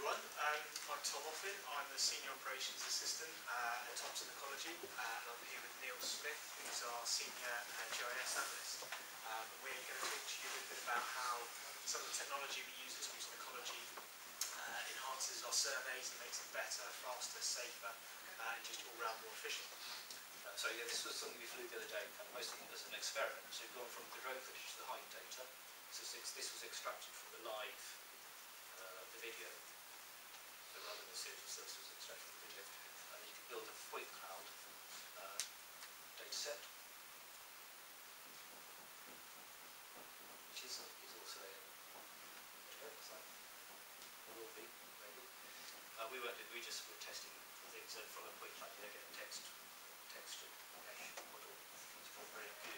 everyone. I'm Tom Offin. I'm the Senior Operations Assistant at Thomson Ecology, and I'm here with Neil Smith, who's our Senior GIS Analyst. We're going to talk to you a little bit about how some of the technology we use at Thomson Ecology enhances our surveys and makes them better, faster, safer, and just all round more efficient. So yeah, this was something we flew the other day, kind of mostly as an experiment. So we've gone from the drone footage to the height data. So this was extracted from the live, the video. So rather than a series of services, it was extracted from the video. And you can build a point cloud data set, which is also a site. It will be, maybe. We just were testing things from a point cloud, getting texture mesh model. It's a very good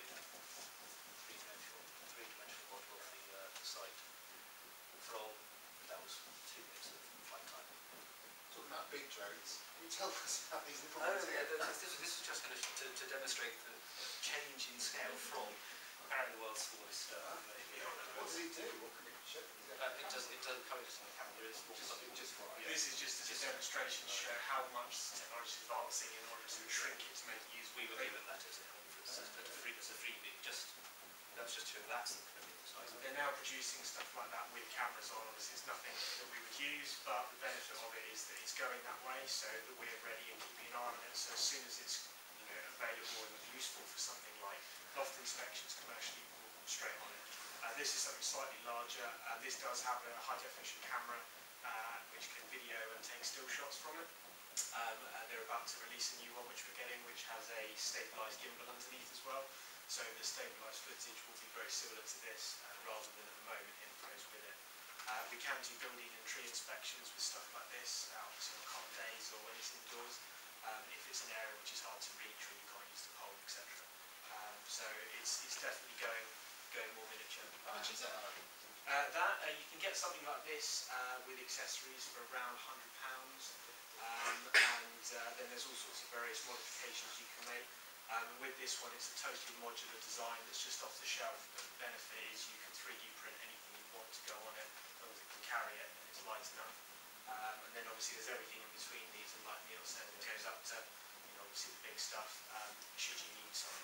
three-dimensional model of the site from, that was 2 minutes of flight time. Talking about big drones, can you tell us about these little ones? ones here? This was just kind of to demonstrate the change in scale from apparently the world's smallest What does it do? What can it show? It does currently just on the camera. This is just a demonstration to show how much technology is advancing in order to shrink it to make it usable. We were given that as a conference, as a freebie. That's just showing that's the size. They're now producing stuff like that with cameras on. Obviously, it's nothing that we would use, but the benefit of it is that it's going that way, so that we're ready and keeping an eye on it. So as soon as it's available and useful for something like loft inspections commercially, we'll straight on it. This is something slightly larger. This does have a high-definition camera, which can video and take still shots from it. They're about to release a new one, which we're getting, which has a stabilised gimbal underneath as well. So the stabilised footage will be very similar to this, rather than at the moment it goes with it. We can do building and tree inspections with stuff like this, obviously on calm days or when it's indoors, if it's an area which is hard to reach or you can't use the pole, etc. So it's definitely going more miniature. How much is that? You can get something like this with accessories for around £100, and then there's all sorts of various modifications you can make. With this one, it's a totally modular design that's just off the shelf, but the benefit is you can 3D print anything you want to go on it, as long as it can carry it and it's light enough. And then obviously there's everything in between these, and like Neil said, it goes up to obviously the big stuff, should you need something